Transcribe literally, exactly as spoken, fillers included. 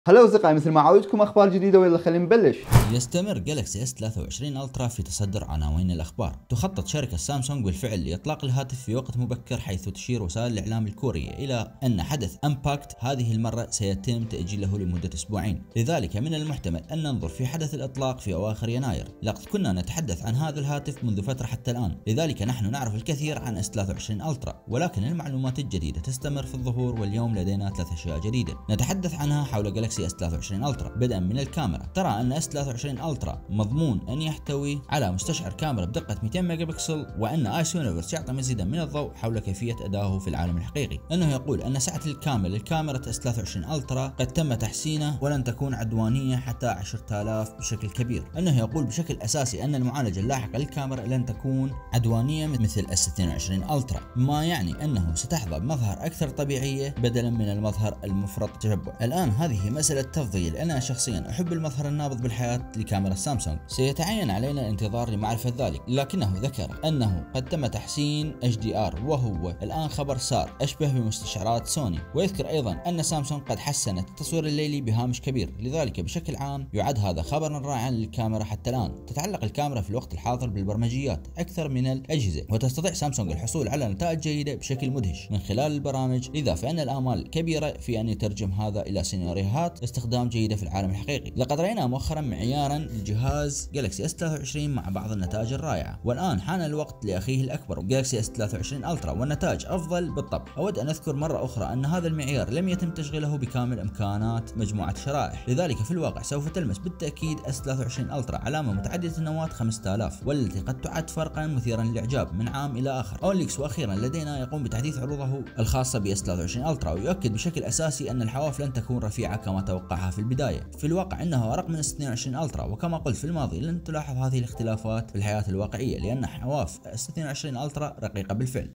هلا أصدقائي، مثل ما عودتكم أخبار جديدة ويلا خلينا نبلش. يستمر جالكسي اس ثلاثة وعشرين الترا في تصدر عناوين الاخبار. تخطط شركة سامسونج بالفعل لاطلاق الهاتف في وقت مبكر، حيث تشير وسائل الاعلام الكورية الى ان حدث امباكت هذه المرة سيتم تأجيله لمدة اسبوعين، لذلك من المحتمل ان ننظر في حدث الاطلاق في اواخر يناير. لقد كنا نتحدث عن هذا الهاتف منذ فترة حتى الان، لذلك نحن نعرف الكثير عن اس ثلاثة وعشرين الترا، ولكن المعلومات الجديدة تستمر في الظهور. واليوم لدينا ثلاث اشياء جديدة نتحدث عنها حول جالكسي اس ثلاثة وعشرين الترا. بدءا من الكاميرا، ترى ان اس ثلاثة وعشرين الترا مضمون ان يحتوي على مستشعر كاميرا بدقة مئتين ميجا بكسل، وان ايس يونيفرس يعطي مزيدا من الضوء حول كيفية ادائه في العالم الحقيقي. انه يقول ان سعة الكامل للكاميرا اس ثلاثة وعشرين الترا قد تم تحسينه ولن تكون عدوانية حتى عشرة آلاف بشكل كبير. انه يقول بشكل اساسي ان المعالجة اللاحقة للكاميرا لن تكون عدوانية مثل اس اثنين وعشرين الترا، ما يعني انه ستحظى بمظهر اكثر طبيعية بدلا من المظهر المفرط تشبع. الان هذه مسألة تفضيل، انا شخصيا احب المظهر النابض بالحياة لكاميرا سامسونج، سيتعين علينا الانتظار لمعرفة ذلك. لكنه ذكر انه قد تم تحسين اتش دي ار، وهو الان خبر صار اشبه بمستشعرات سوني. ويذكر ايضا ان سامسونج قد حسنت التصوير الليلي بهامش كبير، لذلك بشكل عام يعد هذا خبرا رائعا للكاميرا. حتى الان تتعلق الكاميرا في الوقت الحاضر بالبرمجيات اكثر من الاجهزة، وتستطيع سامسونج الحصول على نتائج جيدة بشكل مدهش من خلال البرامج، لذا فان الامال كبيرة في ان يترجم هذا الى سيناريوهات استخدام جيدة في العالم الحقيقي. لقد رأينا مؤخرا معيارا لجهاز جالكسي اس ثلاثة وعشرين مع بعض النتائج الرائعة، والآن حان الوقت لأخيه الأكبر جالكسي اس ثلاثة وعشرين الترا، والنتائج أفضل بالطبع. أود أن أذكر مرة أخرى أن هذا المعيار لم يتم تشغيله بكامل إمكانات مجموعة الشرائح، لذلك في الواقع سوف تلمس بالتأكيد اس ثلاثة وعشرين الترا علامة متعددة النواة خمسة آلاف، والتي قد تعد فرقا مثيرا للإعجاب من عام إلى آخر. أوليكس وأخيرا لدينا يقوم بتحديث عروضه الخاصة ب اس ثلاثة وعشرين الترا، ويؤكد بشكل أساسي أن الحواف لن تكون رفيعة كما توقعها في البداية. في الواقع إنه أرق من اس اثنين وعشرين الترا، وكما قلت في الماضي لن تلاحظ هذه الاختلافات في الحياة الواقعية، لأن حواف اس اثنين وعشرين الترا رقيقة بالفعل.